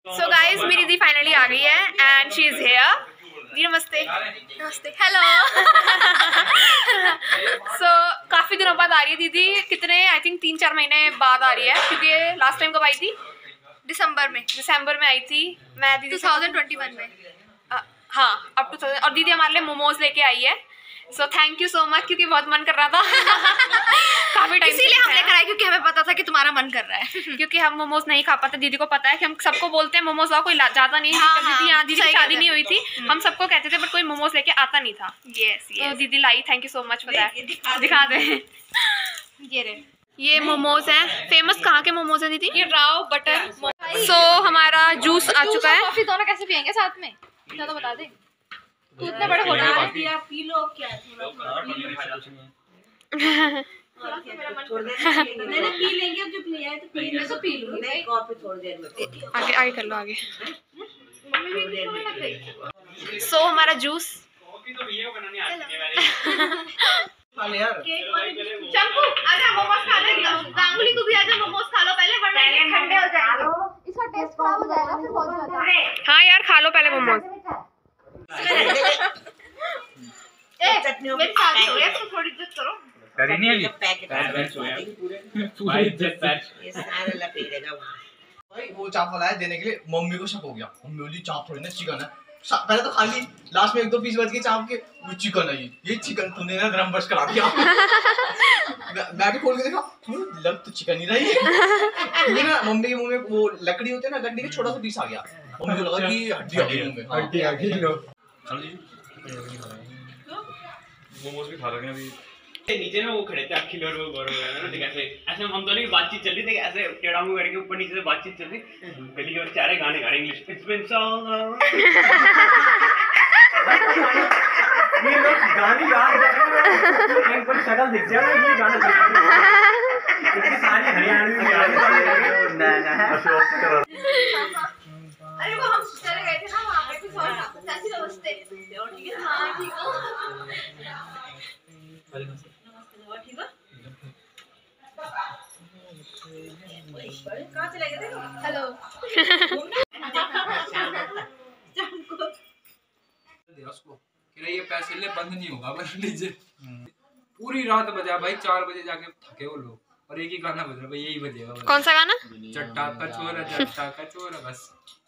So guys मेरी दीदी finally आ गई है एंड शी इज हियर। दी नमस्ते। नमस्ते। हेलो। सो काफी दिनों बाद आ रही है दीदी, कितने आई थिंक 3-4 महीने बाद आ रही है, क्योंकि लास्ट टाइम कब आई थी? दिसंबर में आई थी मैं दीदी 2021 में। हाँ अब 2000। और दीदी हमारे लिए मोमोज लेके आई है, so thank you so much, क्योंकि बहुत मन कर रहा था। काफी टाइम इसीलिए हम लेकर आए, क्योंकि हमें पता था कि तुम्हारा मन कर रहा है। क्योंकि हम मोमोज नहीं खा पाते, दीदी को पता है कि हम सबको बोलते हैं मोमोज लाओ, कोई जाता नहीं है। दीदी यहाँ दीदी की शादी नहीं हुई थी, हम सबको कहते थे बट कोई मोमोज लेके आता नहीं था। तो दीदी लाई, thank you so much for that. दिखा दे ये मोमोज हैं। फेमस कहाँ के मोमोज हैं दीदी? ये राव बटर। सो हमारा जूस आ चुका है। कॉफी दोनों कैसे पियेंगे साथ में, तो बता दे। तू इतने बड़े होटल पी लो, क्या मैंने पी लेंगे, अब जो पिया है तो पी लूंगी। नहीं कॉफी थोड़ी देर में, आगे कर लो आगे। सो हमारा जूस चंपू आजा मोमोज खा ले, गांगुली को भी आजा मोमोज खा लो पहले, वरना ये ठंडे हो जाएंगे। इसका टेस्ट खराब हो जाएगा फिर बहुत ज्यादा। हाँ यार खा लो पहले मोमोज। मेरे साथ हो यार, तुम थोड़ी इज्जत करो। करी नहीं अभी पैकेट भाई इज्जत पैच ये सारा लपेटेगा भाई। वो चाप वाला है देने के लिए, मम्मी को शक हो गया, मम्मी बोली चाप थोड़ी ना चिकन है। पहले तो खाली, लास्ट में 1-2 पीस बच गए चाप के, वो चिकन है ये चिकन तूने ना गरम बस करा दिया। मैं भी खोल के देखा, लग तो चिकन ही रही है। क्योंकि ना मम्मी के मुंह में वो लकड़ी होती है ना, लकड़ी का छोटा सा पीस आ गया, मम्मी को लगा कि हड्डी आ गई मुंह में। हड्डी आ गई लो। मोमोज भी खा रहे हैं अभी। नीचे ना वो खड़े थे अखिल और वो गौरव ना, ठीक ऐसे ऐसे हम दोनों की बातचीत चल रही थी, ऐसे टेढ़ा मुंह करके ऊपर नीचे से बातचीत चल रही। गली के बच्चे आ रहे गाने गा रहे इंग्लिश। इट्स बीन सो ये लोग गाने गा रहे हैं, इनको शक्ल दिख जाए ये गाना गा रहे हैं। इतनी सारी हरियाणवी गाने गा रहे हैं ना अशोक कर। अरे वो हम चले गए थे ना वहां पे, कुछ और चाची नमस्ते। ठीक है हां ठीक हो। ठीक है कहाँ चले गए थे? हेलो उसको कि ये पैसे ले बंद नहीं होगा, बंद लीजिए। पूरी रात बजा भाई, 4 बजे जाके थके वो लोग, और एक ही गाना बज रहा भाई, यही बजेगा। कौन सा गाना? चट्टा का छोरा बस।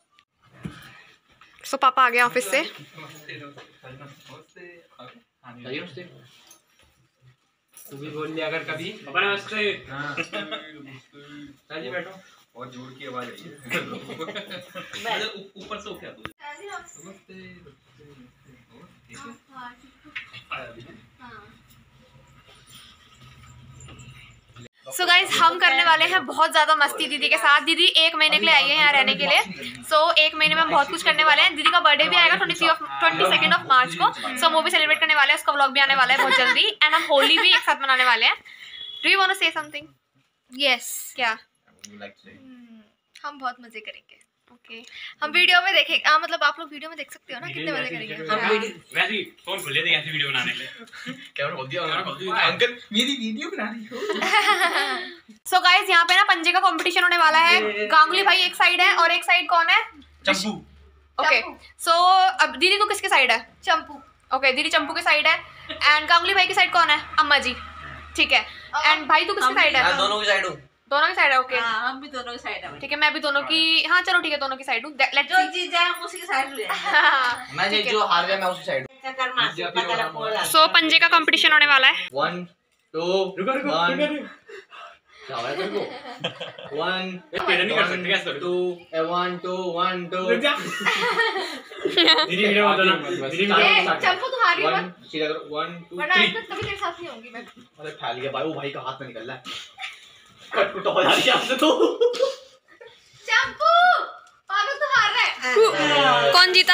सो पापा आ गए ऑफिस से। तू भी बोल लिया अगर कभी पापा नमस्ते। जी बैठो, और जोर की आवाज आई है ऊपर से क्या तू नमस्ते। सो गाइज हम करने वाले हैं बहुत ज़्यादा मस्ती दीदी के साथ। दीदी 1 महीने के लिए आई है यहाँ रहने के लिए। सो 1 महीने में हम बहुत कुछ करने वाले हैं। दीदी का बर्थडे भी आएगा 22 मार्च को, सो वो भी सेलिब्रेट करने वाले हैं, उसका व्लॉग भी आने वाला है बहुत जल्दी। एंड हम होली भी एक साथ मनाने वाले हैं। Do you want to say something? Yes क्या? हम बहुत मजे करेंगे। ओके हम वीडियो में देखेंगे, मतलब आप लोग वीडियो में देख सकते हो ना कितने मजे करेंगे। वैसे ही फोन खोले थे ऐसी वीडियो बनाने के लिए। कैमरा खोल दिया अंकल, मेरी वीडियो बना रही हो। सो गाइस यहाँ पे ना पंजे का कंपटीशन होने वाला है। गांगुली भाई एक साइड है और एक साइड कौन है? चंपू। ओके सो अब दीदी तो किसके साइड है? चंपू। ओके दीदी चंपू के साइड है। एंड गांगुली भाई की साइड कौन है? अम्मा जी। ठीक है। एंड भाई तू किसकी साइड है? मैं दोनों की साइड हूँ। दोनों की साइड है। ओके हम भी दोनों की साइड है। ठीक है मैं भी दोनों की, हाँ चलो ठीक है दोनों की साइड हूँ। लेट्स जो जीत जाए उसी की साइड ले। मैं जो हार गया मैं उसी साइड हूँ। सो पंजे का कंपटीशन होने वाला है। 1 2 1 क्या है तेरे को? 1 पेड़ नहीं कर सकते क्या सर? 2 1 2 1 2 दीदी वीडियो मत बनाना। दीदी चंपू तू हार गई मत, 1 2 वरना 3। कभी तेरे साथ नहीं होंगी मैं। अरे फैल गया भाई, वो भाई का हाथ में निकल रहा है। कट कुट हो जा रही है आपसे तो। चंपू पागल तू हार रहा है। कौन जीता?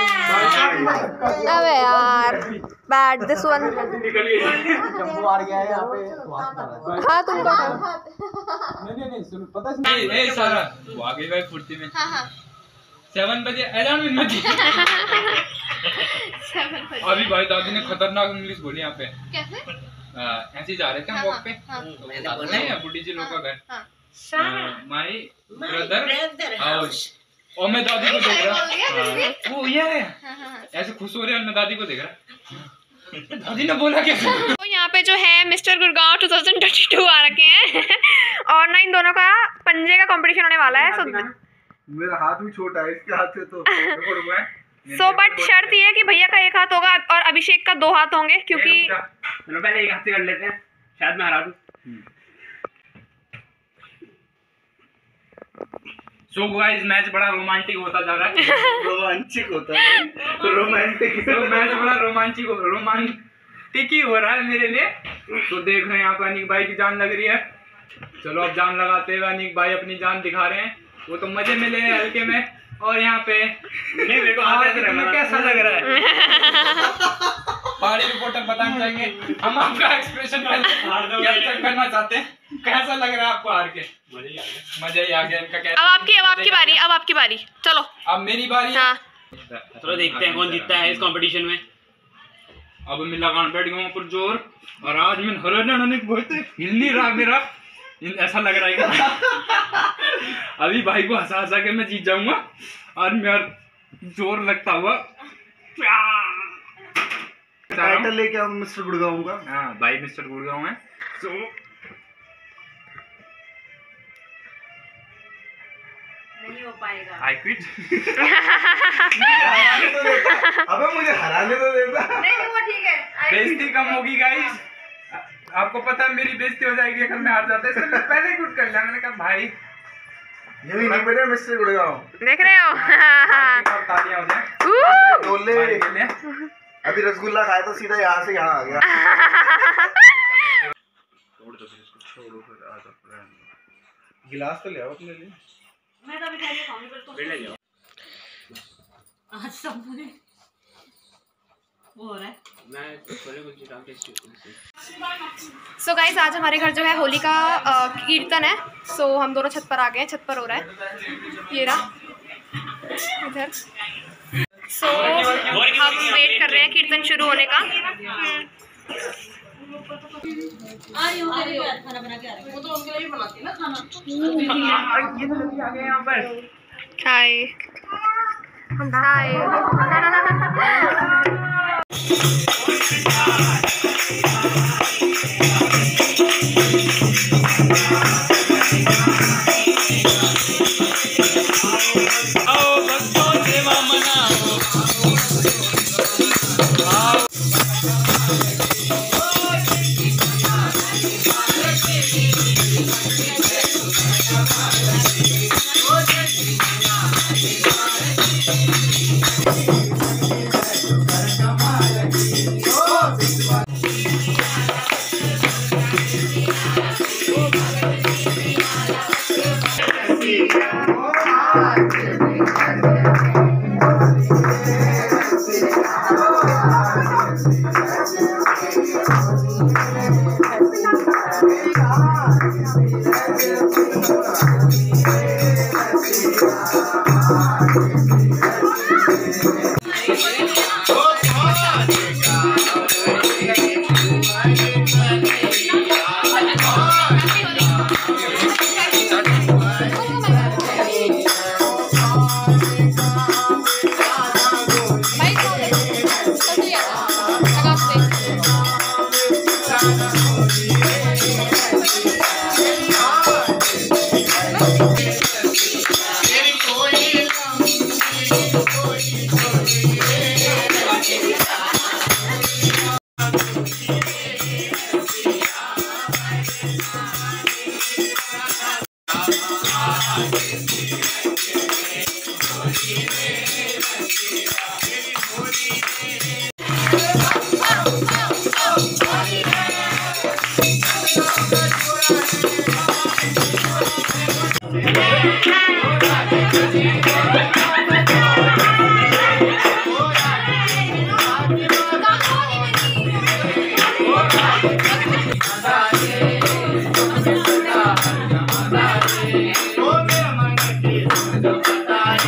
अबे यार बैड दिस वन। चंपू हार गया है यहाँ पे। हाँ तुम तो नहीं सुन पता है ए सारा वो आ गई भाई फुर्ती में। हाँ 7 बजे अलार्म नहीं। अभी भाई दादी ने खतरनाक इंग्लिश बोली यहाँ पे। कैसे? ऐसे जा रहे थे हम वॉक पे, मैंने बोला नहीं है बुढ़ी जी लोग का घर। माय ब्रदर हाउस और मैं दादी को देख रहा, वो ये ऐसे खुश हो रहे हैं, मैं दादी को देख रहा, दादी ने बोला कैसे। तो यहाँ पे जो है मिस्टर गुड़गांव 2022 आ रखे हैं और ना इन दोनों का पंजे का कंपटीशन होने वाला है। मेरा हाथ भी छोटा है, इसके हाथ से तो सो बट शर्त ये है कि भैया का एक हाथ होगा और अभिषेक का 2 हाथ होंगे, क्योंकि चलो पहले एक हाथ से कर लेते हैं, शायद मैं हरा दूं। सो गाइस मैच बड़ा रोमांटिक होता जा रहा है। रोमांचिक होता है, रोमांटिक मैच बड़ा रोमांटिक ही हो रहा है मेरे लिए। तो देख रहे हैं यहाँ पर अनिक भाई की जान लग रही है। चलो अब जान लगाते हुए अनिक भाई अपनी जान दिखा रहे हैं, वो तो मजे में ले रहे हैं हल्के में। और यहाँ पे नहीं, मेरे को कैसा लग रहा है? पहाड़ी रिपोर्टर बताना चाहेंगे, हम आपका एक्सप्रेशन करना चाहते हैं, कैसा लग रहा है आपको हार के? मजा ही आ गया इनका। अब आपकी बारी चलो। अब मेरी बारी है। हाँ। चलो देखते हैं कौन जीतता है इस कंपटीशन में। अब मैं लगा बैठ गया पर जोर, और आज मैं हराने बहुत हिल नहीं रहा मेरा, ऐसा लग रहा है अभी भाई को हंसा हंसा के मैं जीत जाऊंगा और मेरा जोर लगता हुआ टाइटल लेके हम मिस्टर गुड़गांव का। हाँ भाई मिस्टर गुड़गांव है। तो नहीं हो पाएगा। I quit. अबे मुझे हराने तो देता। नहीं वो ठीक है। बेइज्जती कम होगी गाइस, आपको पता है मेरी बेइज्जती हो जाएगी अगर मैं हार जाता, इसलिए मैं पहले ही क्विट कर लिया। मैंने कहा भाई ये भी नहीं मेरे मिस्टर गुड़गांव देख रहे हो। तालियां हो जाए डोले। अभी रसगुल्ला खाया तो सीधा यहाँ से यहाँ आ गया। गिलास तो ले आओ अपने लिए। मैं तो अभी खाली खाऊंगी पर तुम ले जाओ। आज सब वो हो रहा है। सो गाइस आज हमारे घर जो है होली का कीर्तन है। सो हम दोनों छत पर आ गए हैं, छत पर हो रहा है ये रहा इधर। सो हम वेट कर रहे हैं कीर्तन शुरू होने का। खाना बना के आ रही हूँ। वो तो उनके लिए भी बनाती है ना खाना। ये तो लड़की आ गए यहाँ पर। हाय हाय।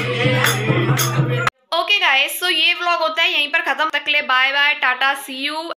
ओके गाइस, सो ये व्लॉग होता है यहीं पर खत्म। तक ले bye bye, tata, see you.